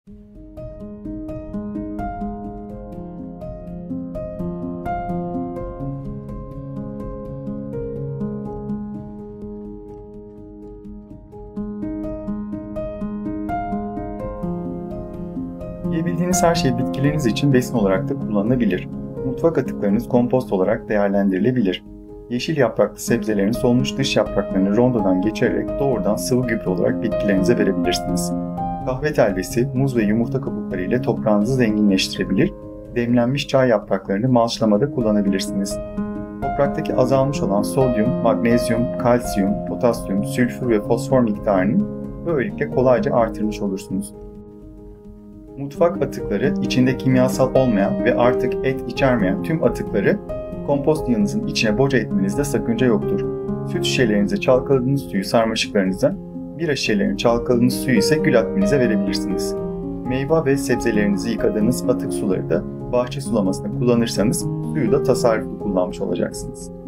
Yiyebildiğiniz her şey bitkileriniz için besin olarak da kullanılabilir. Mutfak atıklarınız kompost olarak değerlendirilebilir. Yeşil yapraklı sebzelerin solmuş dış yapraklarını rondodan geçirerek doğrudan sıvı gübre olarak bitkilerinize verebilirsiniz. Kahve telvesi, muz ve yumurta kabukları ile toprağınızı zenginleştirebilir, demlenmiş çay yapraklarını malçlamada kullanabilirsiniz. Topraktaki azalmış olan sodyum, magnezyum, kalsiyum, potasyum, sülfür ve fosfor miktarını böylelikle kolayca artırmış olursunuz. Mutfak atıkları, içinde kimyasal olmayan ve artık et içermeyen tüm atıkları kompost yığınızın içine boca etmenizde sakınca yoktur. Süt şişelerinize çalkaladığınız suyu sarmaşıklarınıza, bira şişelerinin çalkaladığınız suyu ise gül akbinize verebilirsiniz. Meyve ve sebzelerinizi yıkadığınız atık suları da bahçe sulamasında kullanırsanız suyu da tasarruflu kullanmış olacaksınız.